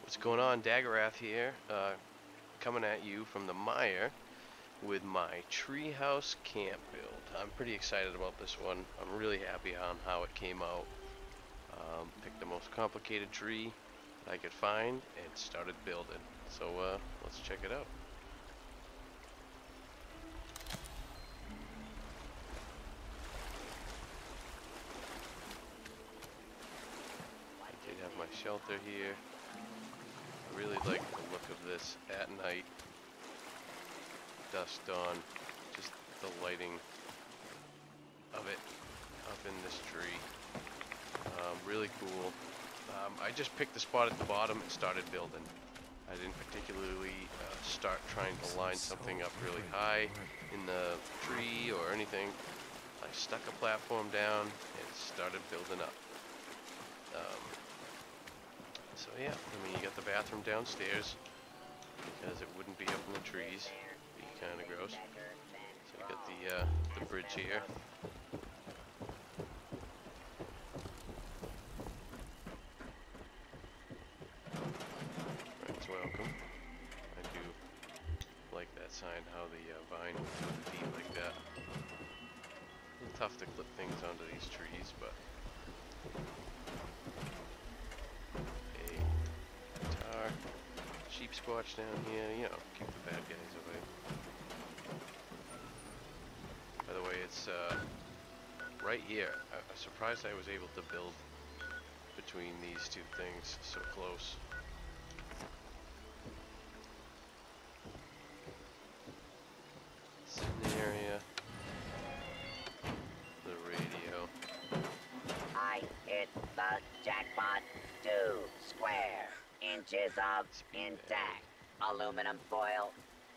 What's going on? Daggeraths here, coming at you from the mire with my treehouse camp build. I'm pretty excited about this one. I'm really happy on how it came out. Picked the most complicated tree I could find and started building. So let's check it out. I did have my shelter here. I really like the look of this at night. Dusk dawn, just the lighting of it up in this tree. Really cool. I just picked the spot at the bottom and started building. I didn't particularly start trying to line something up really high in the tree or anything. I stuck a platform down and started building up. So yeah, I mean, you got the bathroom downstairs because it wouldn't be up in the trees. Be kind of gross. So you got the bridge here. Friends welcome. I do like that sign, how the vine would put the feet like that. A little tough to clip things onto these trees, but a guitar, sheep squatch down here, you know, keep the bad guys away. By the way, it's right here. I'm surprised I was able to build between these two things so close. Sitting area. The radio. I hit the jackpot. 2 square inches of intact aluminum foil.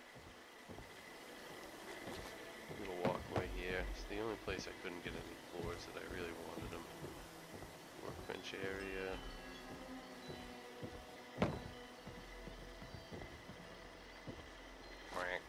Little walkway here. It's the only place I couldn't get any floors that I really wanted them. Workbench area. Quack.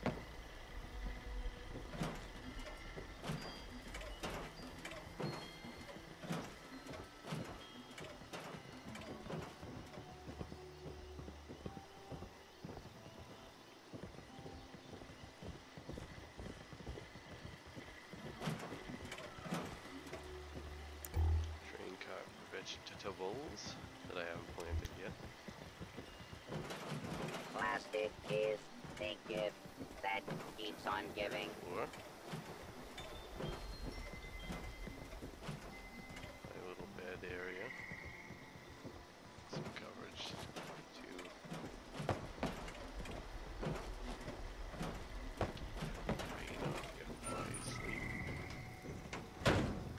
Train cart vegetables that I haven't planted yet. Plastic is the gift that keeps on giving. Floor. My little bed area. Some coverage to rain off, get my sleep.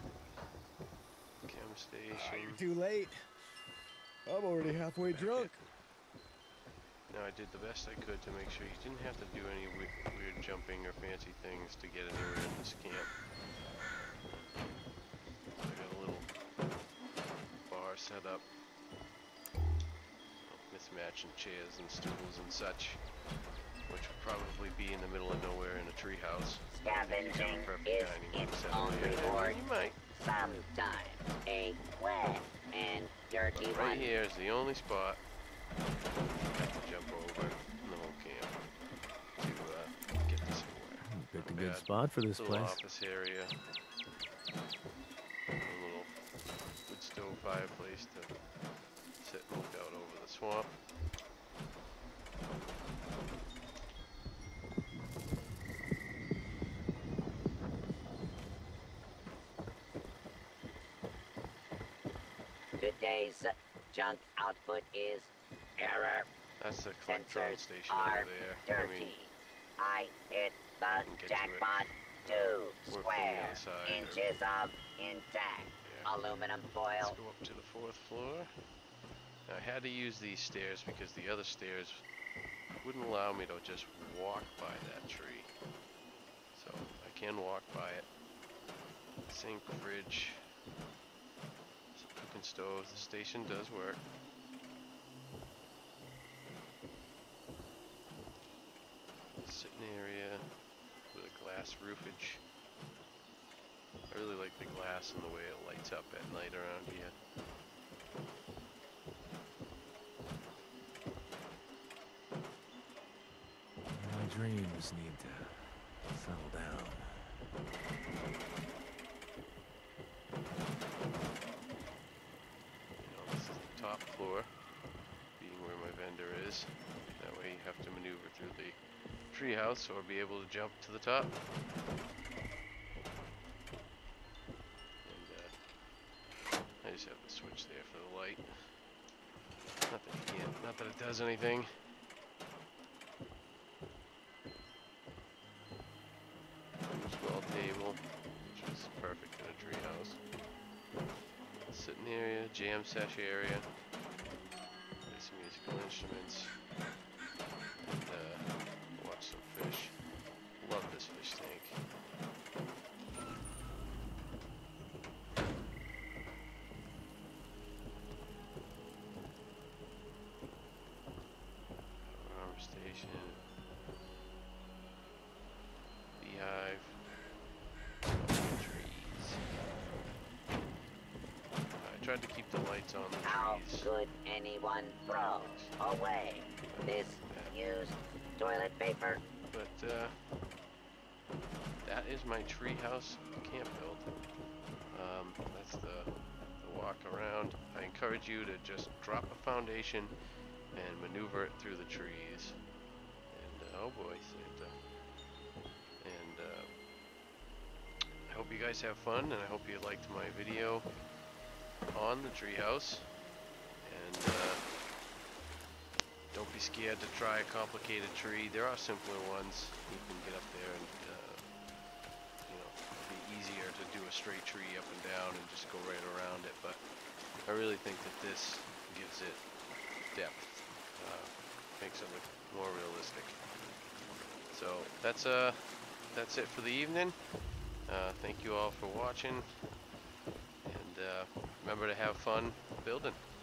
Chem station. You're too late. I'm already halfway drunk. Now I did the best I could to make sure you didn't have to do any weird jumping or fancy things to get anywhere in this camp. I got a little bar set up, mismatching chairs and stools and such, which would probably be in the middle of nowhere in a treehouse. Scavenging is its own reward. You might. Sometimes a wet and dirty But right one. here is the only spot I can jump over in the whole camp to get to somewhere. Picked a Not good bad. spot for this Little place. office area. A little wood stove fireplace to sit and look out over the swamp. Today's junk output is error. That's the control Sensors station are over there. I mean, dirty. I hit can the get to it. jackpot. 2 Work from the square other side, or- inches of intact yeah. aluminum Let's foil. go up to the 4th floor. Now, I had to use these stairs because the other stairs wouldn't allow me to just walk by that tree. So I can walk by it. Sink, fridge, some cooking stoves. The station does work. Sitting area with a glass roofage. I really like the glass and the way it lights up at night around here. dreams need to settle down. This is the top floor, being where my vendor is. That way you have to maneuver through the treehouse or be able to jump to the top. And I just have the switch there for the light. Not that you can't, not that it does anything. Small table, which is perfect in a treehouse. Sitting area, jam sesh area. Play some musical instruments. And watch some fish. Love this fish tank. Armor station. Beehive. Trees. I tried to keep the lights on the How trees. could anyone throw away this used toilet paper? But that is my treehouse camp build. That's the walk around. I encourage you to just drop a foundation and maneuver it through the trees. And oh boy, Santa. And I hope you guys have fun, and I hope you liked my video on the treehouse. And don't be scared to try a complicated tree. There are simpler ones. You can get up there and it'd be easier to do a straight tree up and down and just go right around it. But I really think that this gives it depth, makes it look more realistic. So that's it for the evening. Thank you all for watching, and remember to have fun building.